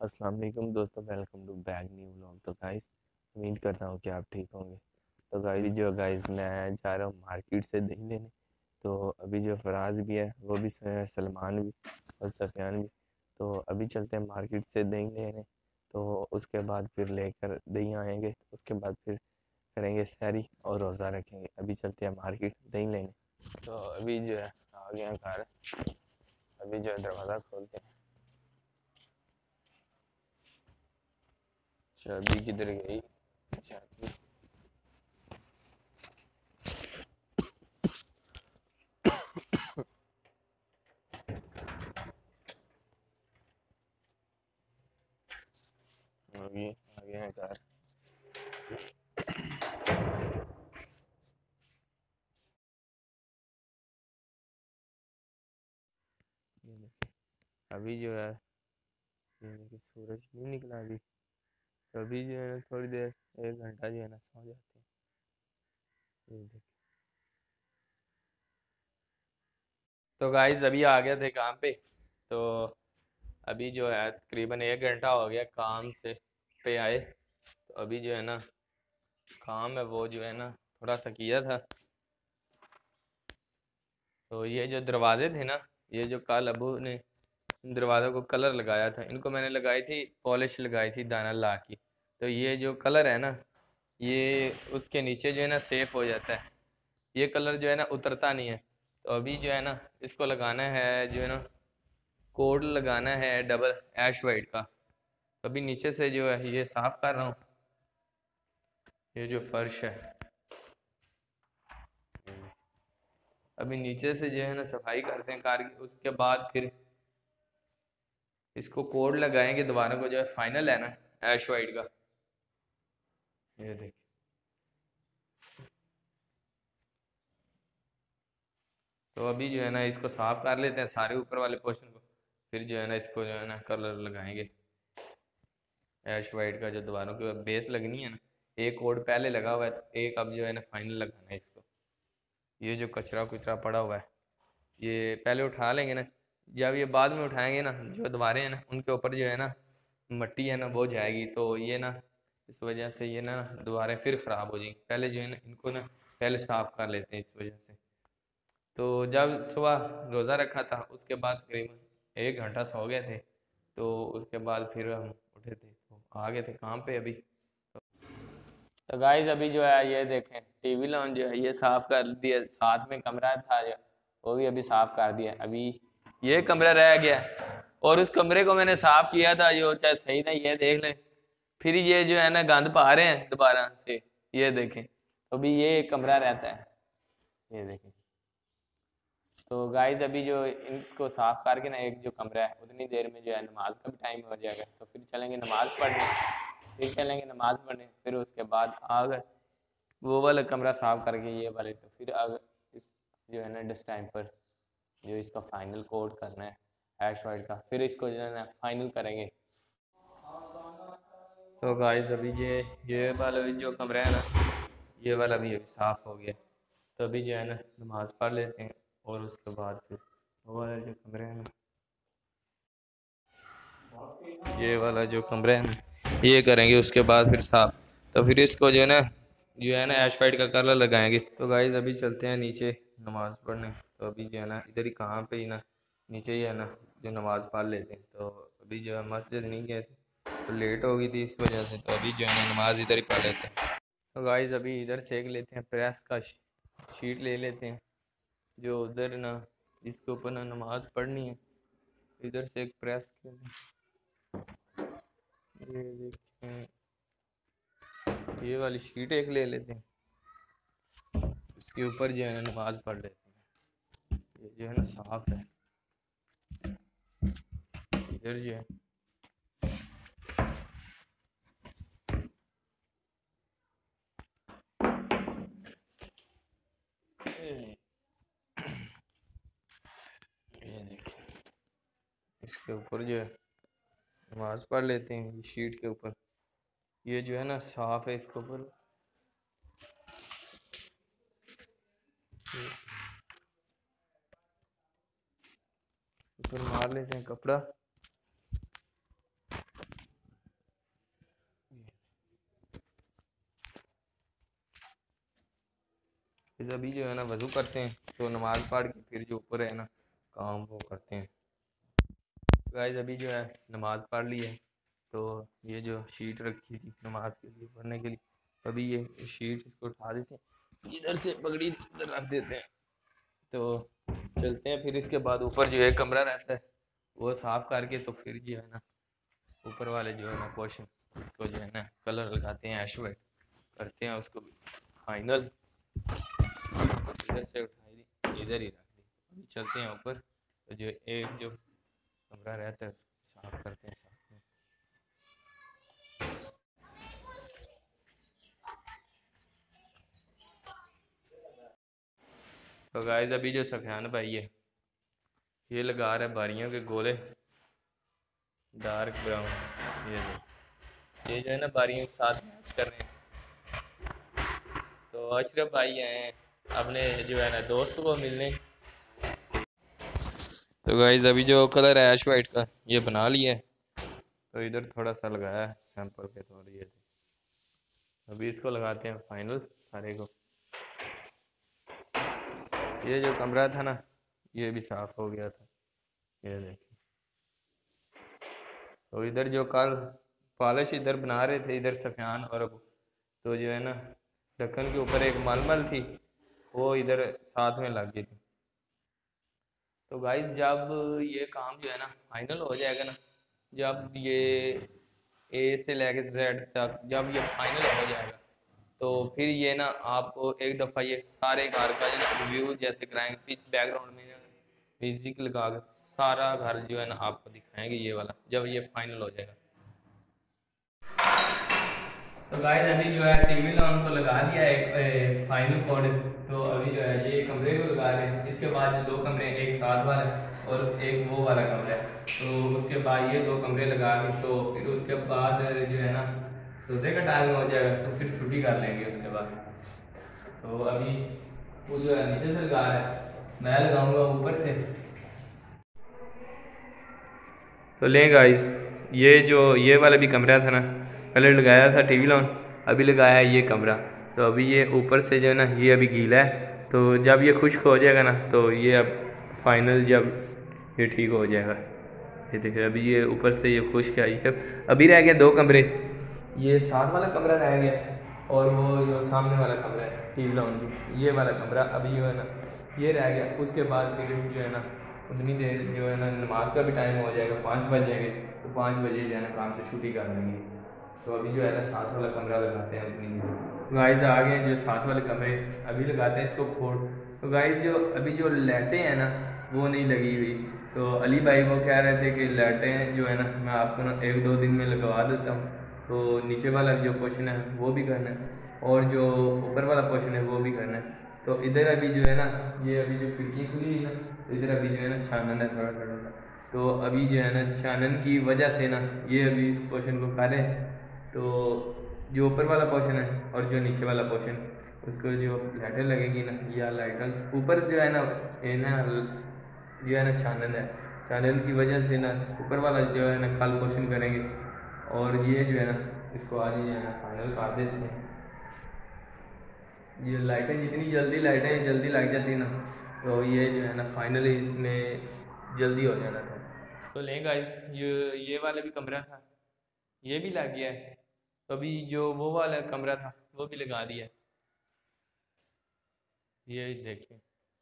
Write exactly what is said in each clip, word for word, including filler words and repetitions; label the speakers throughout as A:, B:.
A: अस्सलाम वालेकुम दोस्तों, welcome to back new vlog. तो गाइस उम्मीद करता हूँ कि आप ठीक होंगे। तो गाइस जो गाइस मैं जा रहा हूँ मार्केट से दही लेने। तो अभी जो फराज भी है वो भी स- सलमान भी और सफियान भी। तो अभी चलते हैं मार्केट से दही लेने। तो उसके बाद फिर लेकर दही आएंगे, तो उसके बाद फिर करेंगे सैरी और रोज़ा रखेंगे। अभी चलते हैं मार्केट दही लेने। तो अभी जो है आ गया घर। अभी जो है दरवाज़ा खोलते हैं। चाबी किधर गई? चाबी अभी आ गए हैं घर। ये देखिए, अभी जो है ये देखिए सूरज नहीं निकला अभी। तो अभी जो है ना थोड़ी देर एक घंटा जो है ना सो जाते हैं। ये देखिए, तो गाइस अभी आ गए थे काम पे। तो अभी जो है तकरीबन एक घंटा हो गया काम से पे आए। तो अभी जो है ना काम है वो जो है ना थोड़ा सा किया था। तो ये जो दरवाजे थे ना, ये जो कल अबू ने इन दरवाज़ों को कलर लगाया था, इनको मैंने लगाई थी पॉलिश लगाई थी दाना ला की। तो ये जो कलर है ना, ये उसके नीचे जो है ना सेफ हो जाता है। ये कलर जो है ना उतरता नहीं है। तो अभी जो है ना इसको लगाना है जो है ना कोड लगाना है डबल ऐश वाइट का। तो अभी नीचे से जो है ये साफ कर रहा हूँ। ये जो फर्श है, अभी नीचे से जो है ना सफाई करते हैं कार की। उसके बाद फिर इसको कोड लगाएंगे दोबारा को, जो है फाइनल है ना ऐश वाइट का। ये देखिए, तो अभी जो है ना इसको साफ कर लेते हैं सारे ऊपर वाले पोर्शन को। फिर जो है ना इसको जो है ना कलर लगाएंगे ऐश वाइट का, जो दीवारों की बेस लगनी है ना। एक कोड पहले लगा हुआ है, तो एक अब जो है ना फाइनल लगाना है इसको। ये जो कचरा कुचरा पड़ा हुआ है ये पहले उठा लेंगे ना। जब ये बाद में उठाएंगे ना, जो दीवारें हैं ना उनके ऊपर जो है ना मट्टी है ना वो जाएगी। तो ये ना इस वजह से ये ना दीवारें फिर ख़राब हो जाएंगी। पहले जो है ना इनको ना पहले साफ़ कर लेते हैं इस वजह से। तो जब सुबह रोज़ा रखा था उसके बाद करीबन एक घंटा सो गए थे। तो उसके बाद फिर हम उठे थे तो आ गए थे काम पे अभी। तो गाइस अभी जो है ये देखें टीवी लॉन्च जो है ये साफ़ कर दिया। साथ में कमरा था जो वो भी अभी साफ़ कर दिया। अभी ये कमरा रह गया और उस कमरे को मैंने साफ़ किया था जो चाहे सही था। ये देख लें, फिर ये जो है ना गंद पा रहे हैं दोबारा से। ये देखें, तो अभी ये कमरा रहता है। ये देखें, तो गाइज अभी जो इसको साफ करके ना एक जो कमरा है उतनी देर में जो है नमाज का भी टाइम हो जाएगा। तो फिर चलेंगे नमाज पढ़ने। फिर चलेंगे नमाज पढ़ने, फिर उसके बाद अगर वो वाला कमरा साफ करके ये वाले, तो फिर अगर इस जो है ना डिस टाइम पर जो इसका फाइनल कोड करना है हैश वाइट का, फिर इसको जो है ना फाइनल करेंगे। तो गाइस अभी ये ये वाला भी जो कमरा है ना ये वाला भी अभी साफ़ हो गया। तो अभी जो है ना नमाज़ पढ़ लेते हैं और उसके बाद फिर वो वाला जो कमरा है ना, ये वाला जो कमरा है ना ये करेंगे उसके बाद फिर साफ। तो फिर इसको जो है ना जो है ना ऐश वाइट का कलर लगाएंगे। तो गाइस अभी चलते हैं नीचे नमाज़ पढ़ने। तो अभी जो है ना इधर ही कहाँ पे ही ना नीचे ही है ना जो नमाज़ पढ़ लेते हैं। तो अभी जो है मस्जिद नहीं गए थे तो लेट हो गई थी इस वजह से। तो अभी जो है ना नमाज इधर ही पढ़ लेते हैं। तो गाइस अभी इधर सेक लेते हैं प्रेस का शीट ले लेते हैं जो उधर ना जिसके ऊपर ना नमाज पढ़नी है। इधर से एक प्रेस के ये देखें, ये वाली शीट एक ले लेते हैं, इसके ऊपर जो है नमाज पढ़ लेते हैं। ये जो है ना साफ है। इधर जो है ये ये देखें, इसके ऊपर जो है नमाज पढ़ लेते हैं। ये शीट के ऊपर ये जो है ना साफ है। इसके ऊपर ऊपर मार लेते हैं कपड़ा। इस अभी जो है ना वज़ू करते हैं, तो नमाज़ पढ़ के फिर जो ऊपर है ना काम वो करते हैं। गाइस अभी जो है नमाज़ पढ़ ली है, तो ये जो शीट रखी थी नमाज के लिए पढ़ने के लिए, अभी ये शीट इसको उठा देते हैं, जिधर से पगड़ी थी उधर रख देते हैं। तो चलते हैं, फिर इसके बाद ऊपर जो है कमरा रहता है वो साफ़ करके तो फिर जो है ना ऊपर वाले जो है ना पोर्शन उसको जो है ना कलर लगाते हैं, ऐश वाइट करते हैं उसको फाइनल। इधर से उठाई दी, इधर ही रख दी। अभी चलते हैं ऊपर, तो जो एक जो कमरा रहता है उसको साफ करते हैं साथ में। तो गाइस अभी जो सफियान भाई है ये लगा रहा है बारियों के गोले डार्क ब्राउन, ये जो ये जो है ना बारियों के साथ मैच कर रहे हैं। तो अशरफ भाई आए हैं अपने जो है ना दोस्त को मिलने। तो गाइस अभी जो कलर है ऐश वाइट का ये बना लिया है, तो इधर थोड़ा सा लगाया है सैंपल पे थोड़ी, ये अभी इसको लगाते हैं फाइनल सारे को। ये जो कमरा था ना ये भी साफ हो गया था, ये देखिए। तो इधर जो कल पॉलिश इधर बना रहे थे इधर सफियान और अबू, तो जो है ना ढक्कन के ऊपर एक मलमल थी वो इधर साथ में लग गई थी। तो गाइस जब ये काम जो है ना फाइनल हो जाएगा ना, जब ये ए से लेके जेड तक जब ये फाइनल हो जाएगा, तो फिर ये ना आपको एक दफ़ा ये सारे घर का जो रिव्यू जैसे कराएंगे, पिच बैकग्राउंड में म्यूजिक लगा के सारा घर जो है ना आपको दिखाएंगे ये वाला जब ये फाइनल हो जाएगा। तो गाइस अभी जो है टीवी लॉन्च को लगा दिया है फाइनल कोड, तो अभी जो है ये कमरे को लगा रहे हैं। इसके बाद दो कमरे, एक साथ वाला और एक वो वाला कमरा है, तो उसके बाद ये दो कमरे लगा के तो फिर उसके बाद जो है ना रोजे का टाइम हो जाएगा, तो फिर छुट्टी कर लेंगे उसके बाद। तो अभी वो जो है नीचे से लगा रहा है, मैं लगाऊंगा ऊपर से। तो लें गाइस ये जो ये वाला भी कमरा था ना, पहले लगाया था टीवी लॉन, अभी लगाया है ये कमरा। तो अभी ये ऊपर से जो है ना ये अभी गीला है, तो जब ये खुश्क हो जाएगा ना तो ये अब फाइनल जब ये ठीक हो जाएगा। ये देखिए अभी ये ऊपर से ये खुश्क आई है। अभी रह गया दो कमरे, ये साथ वाला कमरा रह गया और वो जो सामने वाला कमरा है टीवी लॉन, ये वाला कमरा अभी जो है ना ये रह गया। उसके बाद फिर जो है ना उतनी देर जो है ना नमाज का भी टाइम हो जाएगा, पाँच बज जाएंगे, तो पाँच बजे जो है ना काम से छुट्टी कर लेंगे। तो अभी जो है ना साथ वाला कमरा लगाते हैं उतनी देर। गाइस आ गए जो साथ वाले कमरे, अभी लगाते हैं इसको फोड़। तो गाइस जो अभी जो लाइटें हैं ना वो नहीं लगी हुई, तो अली भाई वो कह रहे थे कि लाइटें जो है ना मैं आपको ना एक दो दिन में लगवा देता हूँ, तो नीचे वाला जो पोर्शन है वो भी करना है और जो ऊपर वाला पोर्शन है वो भी करना है। तो इधर अभी जो है ना ये अभी जो खिड़की खुली है ना, तो इधर अभी जो है ना छानन है थोड़ा थोड़ा सा, तो अभी जो है ना छानन की वजह से ना ये अभी इस पोर्शन को करें, तो जो ऊपर वाला पोर्शन है और जो नीचे वाला पोर्शन उसको जो लाइटें लगेगी ना, या लाइटें ऊपर जो है ना ये ना जो है ना छानन है, छानन की वजह से ना ऊपर वाला जो है ना खाल पोर्शन करेंगे और ये जो है ना इसको आज जो है ना फाइनल कर देते हैं। ये लाइटें जितनी जल्दी लाइटें जल्दी लग जाती ना, तो ये जो है ना फाइनली इसमें जल्दी हो जाना था। तो लें गाइस ये ये वाला भी कमरा था ये भी लग गया है, तो अभी जो वो वाला कमरा था वो भी लगा दिया है। ये देखिए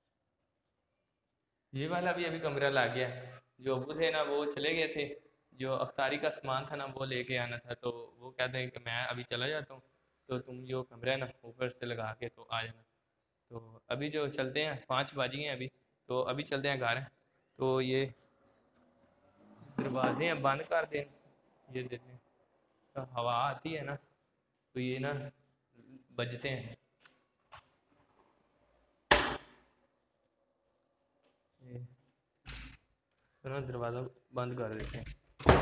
A: ये वाला भी अभी कमरा लग गया है। जो अबू थे ना वो चले गए थे, जो अफ्तारी का सामान था ना वो लेके आना था, तो वो कहते हैं कि मैं अभी चला जाता हूँ, तो तुम जो कमरा है ना ऊपर से लगा के तो आ जाना। तो अभी जो चलते हैं, पाँच बज गए हैं अभी, तो अभी चलते हैं घर। तो ये दरवाजे हैं बंद कर दें, ये देते हैं, तो हवा आती है ना तो ये ना बजते हैं। ये तो ना दरवाज़ा बंद कर देते हैं,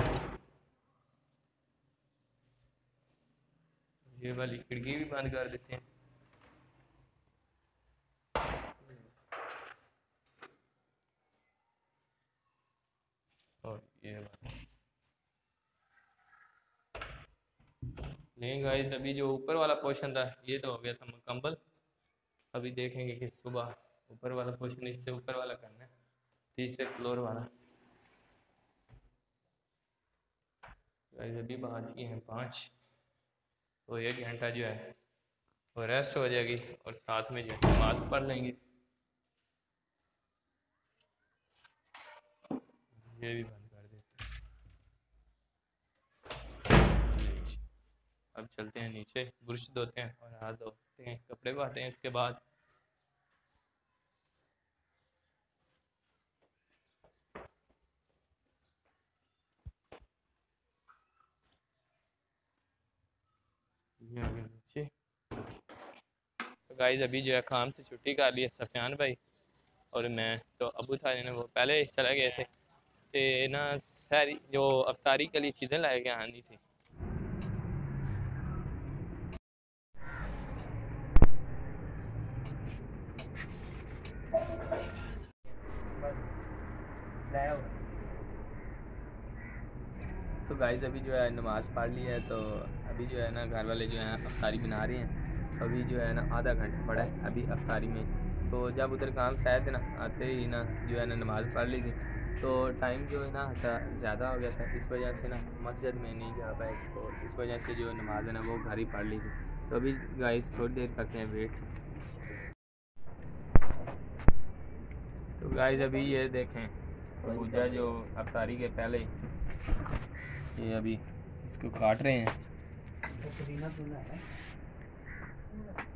A: ये वाली खिड़की भी बंद कर देते हैं। और ये नहीं गाइस अभी जो ऊपर वाला पोर्शन था ये तो हो गया था मुकम्मल। अभी देखेंगे कि सुबह ऊपर वाला पोर्शन इससे ऊपर वाला करना है, तीसरे फ्लोर वाला। गाइस अभी बात की हैं पाँच, तो एक घंटा जो है वो रेस्ट हो जाएगी और साथ में जो है नमाज पढ़ लेंगे। ये भी बंद कर देते हैं। अब चलते हैं नीचे, ब्रश धोते हैं और हाथ धोते हैं, कपड़े धोते हैं इसके बाद। ये आ गए नीचे। तो गाइस अभी जो है काम से छुट्टी कर ली है सफियान भाई और मैं, तो अबू था ने वो पहले चले गए थे ते ना सारी जो अफ्तारी के लिए चीज़ें ला के आनी थी। तो गाइस अभी जो है नमाज़ पढ़ ली है, तो अभी जो है ना घर वाले जो है अफ्तारी बना रहे हैं। अभी जो है ना आधा घंटा पड़ा है अभी अफ्तारी में। तो जब उधर काम से आए थे ना, आते ही ना जो है ना नमाज़ पढ़ ली थी, तो टाइम जो है ना ज़्यादा हो गया था, इस वजह से ना मस्जिद में नहीं जा पाए, तो इस वजह से जो नमाज है ना वो घर ही पढ़ ली थी। तो अभी गाइस थोड़ी देर करते हैं वेट। तो गाइस अभी ये देखें पूजा जो अफ्तारी के पहले ये अभी इसको काट रहे हैं।